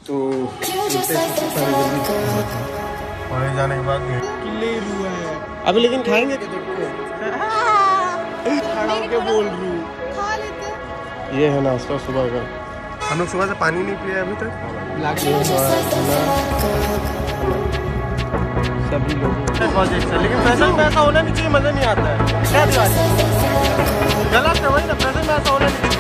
तो कॉलेज जाने के बाद अभी लेकिन खाएंगे क्या बोल रही हूँ। ये है नाश्ता सुबह का। हम लोग सुबह से पानी नहीं पिए अभी तक। सभी लोग लेकिन पैसा में ऐसा होना नहीं चाहिए, मजा नहीं आता है। क्या दिवाली गलत है वही ना, पैसे में ऐसा होना नहीं चाहिए।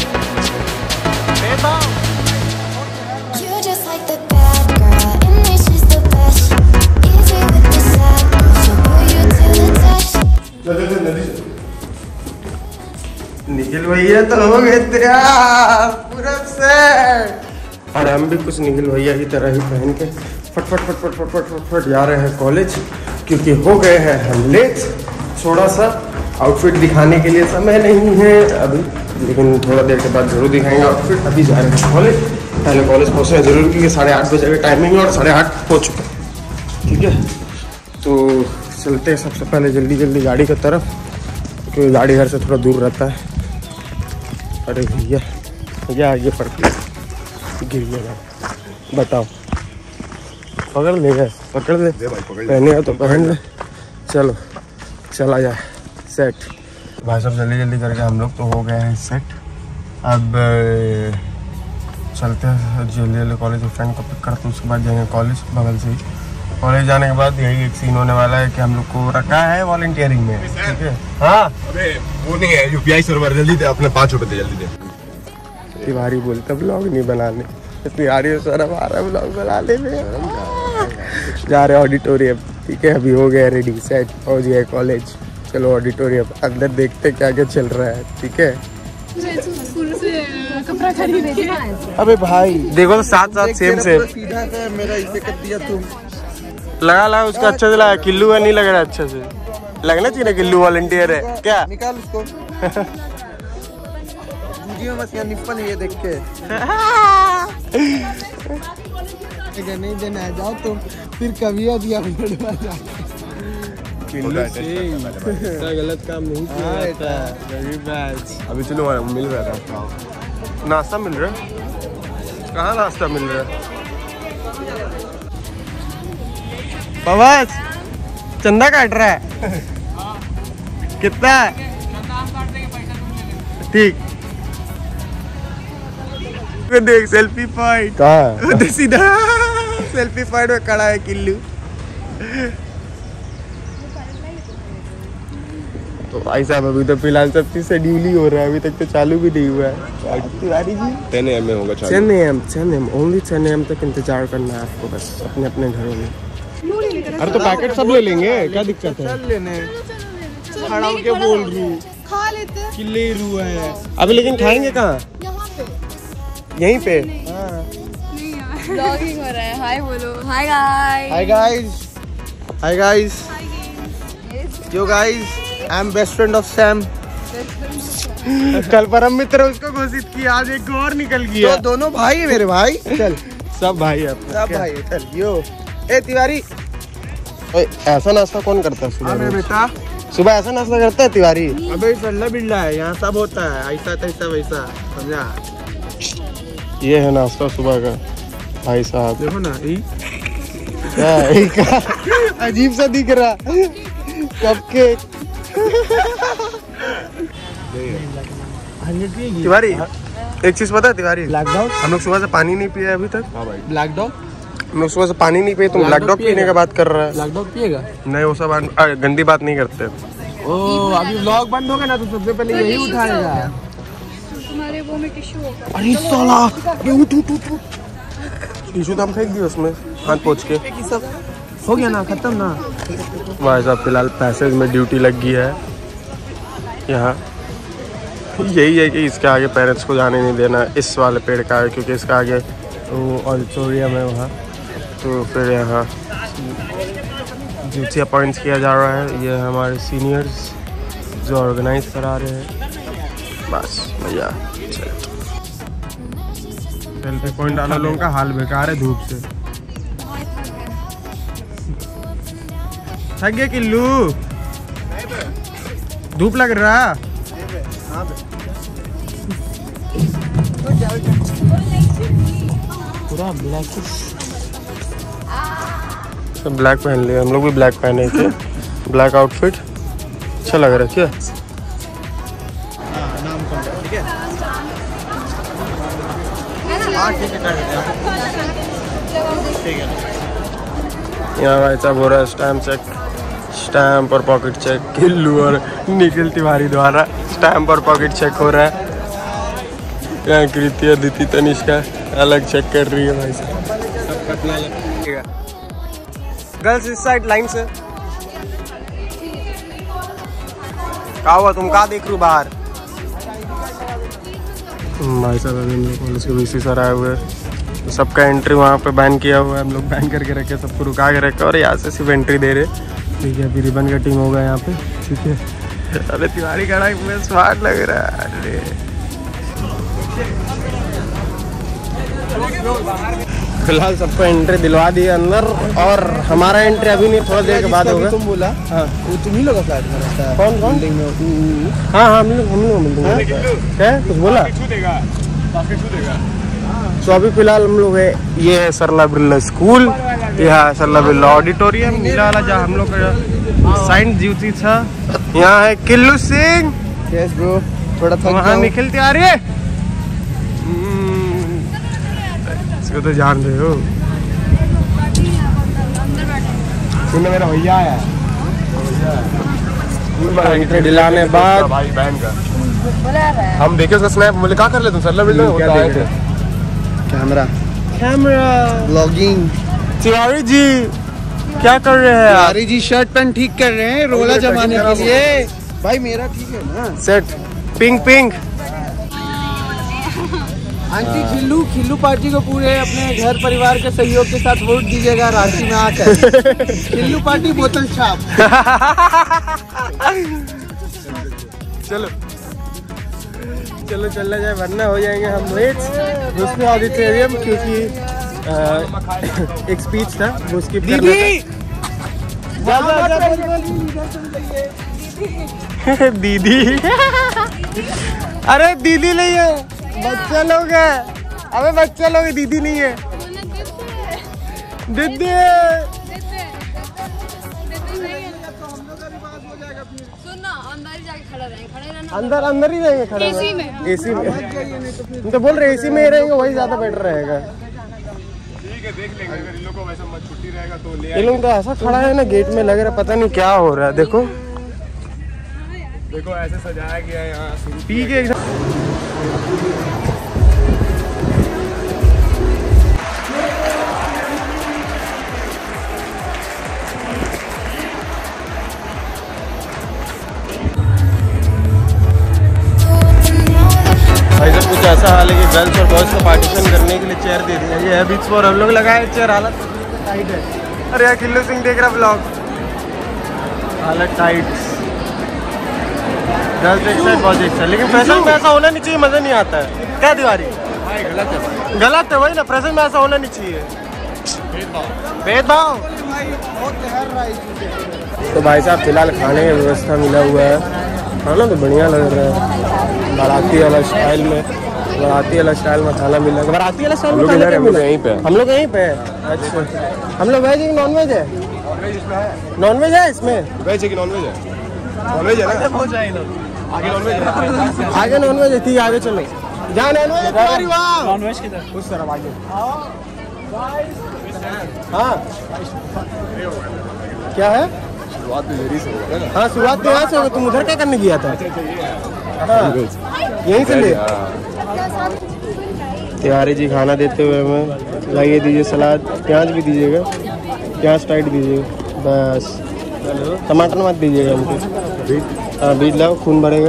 निखिल भैया तो हो गए तैयार पूरा सेट, और हम भी कुछ निखिल भैया की तरह ही पहन के फट जा रहे हैं कॉलेज, क्योंकि हो गए हैं हम लेट। थोड़ा सा आउटफिट दिखाने के लिए समय नहीं है अभी, लेकिन थोड़ा देर के बाद जरूर दिखाएंगे आउटफिट। अभी जा रहे हैं कॉलेज, पहले कॉलेज पहुँचना जरूर क्योंकि 8:30 बजे का टाइमिंग है और 8:30 हो चुका है। ठीक है, तो चलते हैं सबसे पहले जल्दी गाड़ी की तरफ, क्योंकि गाड़ी घर से थोड़ा दूर रहता है। अरे भैया भैया आगे पड़ गिर गया, बताओ पकड़ ले गए, पकड़ ले पहने तो पहन ले। चलो चला जाए सेट। भाई साहब जल्दी करके हम लोग तो हो गए हैं सेट। अब चलते हैं जल्दी कॉलेज में, फ्रेंड को पिक करते उसके बाद जाएंगे कॉलेज। बगल से ही कॉलेज जाने के बाद यही एक सीन होने वाला है कि हम लोग को रखा है वॉलंटियरिंग में। ठीक है, हाँ अबे वो नहीं है यूपीआई सर्वर, जल्दी दे अपने 5 रुपए दे, जल्दी दे। तिवारी बोलता ब्लॉग नहीं बनाने, तिवारी सर हमारा ब्लॉग बनाने में जा रहे ऑडिटोरियम। ठीक है, अभी हो गया रेडी सेट, पहुंच गया कॉलेज। चलो ऑडिटोरियम अंदर देखते क्या क्या चल रहा है। ठीक है, कपड़ा खरीदने अबे भाई देखो तो साथ सेम सीधा से मेरा इसे कर दिया तुम। लगा उसका अच्छा से लगा, किल्लू का नहीं लग रहा अच्छा से। लगना चाहिए ना किल्लू वॉलंटियर है क्या। निकाल उसको निपन ये देख के नहीं देना है, जाओ तुम फिर कभी दिया गलत काम नहीं किया। अभी चलो मिल रहा था, नाश्ता मिल रहा है। कहाँ नाश्ता मिल रहा है? पवास चंदा काट रहा है कितना? ठीक, देख सेल्फी पॉइंट कहाँ सीधा सेल्फी पॉइंट में खड़ा है किल्लू। तो भाई साहब अभी तो फिलहाल सब चीज शेड्यूल ही हो रहा है, अभी तक तो चालू भी नहीं हुआ है। तिवारी जी 10 AM में होगा, 10 AM ओनली 10 AM तक इंतजार करना है आपको बस अपने अपने घरों में। अरे तो पैकेट सब ले लेंगे, क्या दिक्कत है? चल लेने खड़ा होके बोल रही हूँ, खा लेते हैं। किले रुआ है अभी, लेकिन खाएंगे कहाँ? यहीं पे। ब्लॉगिंग हो रहा है। हाय बोलो। Hi guys. Hi guys, hi guys, yo guys, I am best friend of Sam. कल परम मित्र उसको घोषित किया, आज एक और निकल गया। तो दोनों भाई है मेरे भाई। चल सब भाई है, सब भाई है। चल यो ए तिवारी, ऐसा नाश्ता कौन करता है सुबह? मेरे बेटा सुबह ऐसा नाश्ता करता है तिवारी? अबे चल्ला बिल्ला है, यहाँ सब होता है ऐसा तैसा वैसा, समझा? ये है नाश्ता सुबह का भाई साहब। देखो ना क्या अजीब सा दिख रहा कपकेक। तिवारी एक चीज पता है तिवारी, ब्लैक डॉग, हम लोग सुबह से पानी नहीं पिए अभी तक। ब्लैक डॉग, हम लोग सुबह से पानी नहीं पिए, तुम ब्लैक डॉग पीने की बात कर रहा है। ब्लैक डॉग पिएगा? नहीं वो सब गंदी बात नहीं करते। ओ अभी व्लॉग बंद होगा ना तो सबसे पहले यही उठाएगा। तुम्हारे वो में टिश्यू होगा। अरे साला टिश्यू तो हम फेंक दिए उसमें हाथ पोंछ के। हो गया ना, खत्म ना। भाई साहब फिलहाल पैसेज में ड्यूटी लग गई है यहाँ। यही है कि इसके आगे पेरेंट्स को जाने नहीं देना इस वाले पेड़ का है, क्योंकि इसका आगे वो ऑडिटोरियम है वहाँ। तो फिर यहाँ ड्यूटी अपॉइंट किया जा रहा है। ये हमारे सीनियर्स जो ऑर्गेनाइज करा रहे हैं। बस भैया सेल्फी पॉइंट वाला लोगों का हाल बेकार है धूप से। थक गया किल्लू, धूप लग रहा। पूरा ब्लैक सब ब्लैक पहन लिया, हम लोग भी ब्लैक पहने थे। ब्लैक आउटफिट अच्छा लग रहा है। क्या नाम कौन है? ठीक है हाँ ठीक है कर देते हैं। ठीक है यहाँ भाई साहब हो रहा है स्टैम्प चेक, स्टैम्प और पॉकेट चेक। किल्लू और निखिल तिवारी द्वारा स्टैम्प और पॉकेट चेक हो रहा है। यहाँ कृति, अदिति, तनिष्का अलग चेक कर रही है भाई साहब। गर्ल्स इस साइड लाइन से। क्या हुआ, तुम कहाँ देख रहे हो बाहर? भाई साहब अभी हम लोग कॉलेज के VC सर आए हुए हैं, तो सबका एंट्री वहाँ पे बैन किया हुआ है। हम लोग बैन करके रखे, सबको रुका के रखे और यहाँ से सिर्फ एंट्री दे रहे। ठीक है, अभी रिबन कटिंग होगा यहाँ पे। ठीक है, अरे तिवारी खड़ा है, स्मार्ट लग रहा है। अरे फिलहाल सबको एंट्री दिलवा दी अंदर, और हमारा एंट्री अभी नहीं, थोड़ा देर के बाद होगा। तुम बोला हाँ वो तुम ही लोग का फ्लैट में रहता है? कौन कौन? हाँ हाँ हम लोग मिल देंगे। क्या कुछ बोला? तो अभी फिलहाल हम लोग है, ये है सरला बिरला स्कूल, यह है सरला बिरला ऑडिटोरियम, नीला वाला जहाँ हम लोग का साइंस ड्यूटी था। यहाँ है किल्लू सिंह। यस ब्रो, थोड़ा थक वहाँ निखिल तिवारी है, इसको तो जान रहे हो। सुनने मेरा भैया है एंट्री दिलाने बाद भाई बहन का हम देखे उसका स्नैप, बोले क्या कर ले तुम सरला बिरला होता है कैमरा ब्लॉगिंग। तिवारी जी क्या कर रहे हैं आप? तिवारी जी शर्ट पैंट ठीक कर रहे हैं रोला जमाने के लिए। भाई मेरा ठीक है ना सेट पिंक पिंक। आंटी खिल्लू पार्टी को पूरे अपने घर परिवार के सहयोग के साथ वोट दीजिएगा रांची में आकर। खिल्लू पार्टी बोतल छाप। चलो चलो चलना जाए वरना हो जाएंगे हम लेट। उसमें ऑडिटोरियम क्योंकि एक स्पीच था वो स्किप करना था। दीदी अरे दीदी नहीं है, बच्चा लोग है। अबे बच्चा लोग है, दीदी नहीं है। दीदी अंदर ही रहेंगे खड़े एसी में हम तो बोल रहे एसी में ही रहेंगे, वही ज्यादा बेटर रहेगा। ठीक है देख लेंगे, अगर इन लोगों को वैसा मत छुट्टी रहेगा तो ले ये लोग तो ऐसा खड़ा है ना गेट में, लग रहा है पता नहीं क्या हो रहा है। देखो देखो ऐसे सजाया गया है यहाँ पी के एकदम। भाई सब कुछ ऐसा हाल है कि गर्ल्स और बॉयज को पार्टीशन करने के लिए चेयर दे दिया। ये है बीच पर हम लोग लगाए चेयर, हालत टाइट है। अरे यार किल्लू सिंह देख रहा ब्लॉग, हालत टाइट। गर्ल्स एक साइड बॉयज एक साइड, लेकिन प्रेजेंट में ऐसा होना नहीं चाहिए, मजा नहीं आता है। क्या तिवारी? गलत है वही ना, प्रेजेंट में ऐसा होना नहीं चाहिए, भेदभाव। तो भाई साहब फिलहाल खाने की व्यवस्था मिला हुआ है, खाना तो बढ़िया लग रहा है। बाराती वाला स्टाइल में खाना मिला। बाराती वाला स्टाइल में यहीं पे हम लोग यहीं पे है। अच्छा हम लोग वेज है कि नॉन वेज है? नॉन वेज है इसमें? वेज है कि नॉन वेज है? नॉन वेज है ना, आगे नॉन वेज है। आगे नॉन वेज है, ठीक आगे चलो। जहाँ नॉन वेज है नॉन वेज किधर? उस तरफ आगे। हाँ क्या है? शुरुआत भी देरी से होगा ना। हाँ शुरुआत तो यहाँ से होगा। तुम उधर क्या करने गया था? हाँ यहीं से ले। तिवारी जी खाना देते हुए हमें लाइए दीजिए सलाद, प्याज भी दीजिएगा, प्याज टाइट दीजिएगा बस, टमाटर मत दीजिएगा हमको। हाँ बीज लाओ, खून बढ़ेगा।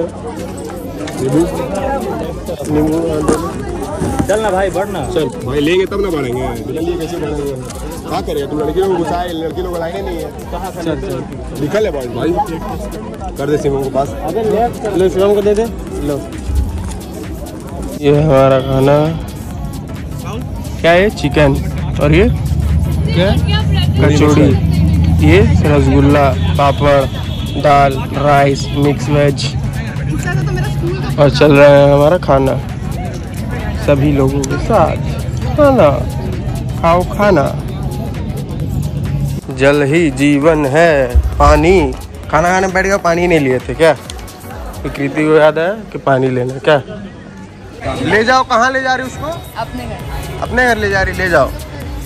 नींबू चल ना भाई बढ़ना। चल भाई लेंगे तब ना बढ़ेंगे, बिना लिए कैसे बढ़ेंगे? क्या करेगा तुम? लड़की लोग घुसाए, लड़की लोग लाइने नहीं है। चल निकल है भाई, कर दे सिमों के पास। लो शिवम को दे दे। लो ये है हमारा खाना। क्या है? चिकन। और ये क्या? कचौड़ी। ये रसगुल्ला, पापड़, दाल, राइस, मिक्स वेज। और चल रहा है हमारा खाना सभी लोगों के साथ खाना। खाओ खाना, जल ही जीवन है। पानी, खाना खाने बैठ गया, पानी नहीं लिए थे क्या? कृति को याद है कि पानी लेना क्या? ले जाओ, कहाँ ले जा रही उसको? अपने घर। अपने घर ले जा रही, ले जाओ।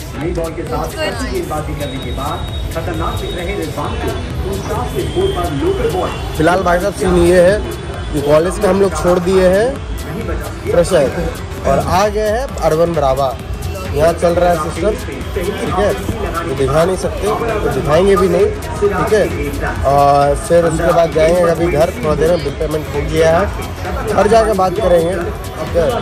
फिलहाल भाई साहब सीन ये है कि कॉलेज में हम लोग छोड़ दिए हैं फ्रेशर और आ गए हैं अर्बन ब्रावा। यहाँ चल रहा है सिस्टम, ठीक है, तो दिखा नहीं सकते तो दिखाएंगे भी नहीं, ठीक है। और फिर उसके बाद जाएंगे अभी घर, थोड़ा देर में बिल पेमेंट हो गया है, घर जाके बात करेंगे, ठीक है।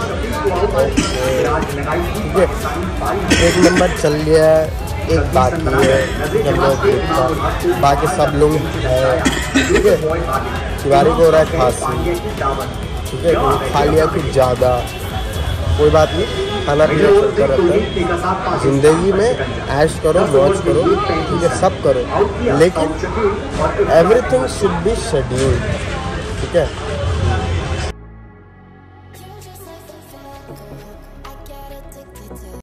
ठीक है, एक नंबर चल गया है, एक बाकी है, बाकी सब लोग हैं, ठीक है। तिवारी को हो रहा है खांसी, ठीक है, खा लिया कुछ ज़्यादा, कोई बात नहीं, खाना पीना चलता रहता है। जिंदगी में ऐश करो, मौज करो, ठीक है, सब करो, लेकिन एवरीथिंग शुड बी शेड्यूल्ड, ठीक है।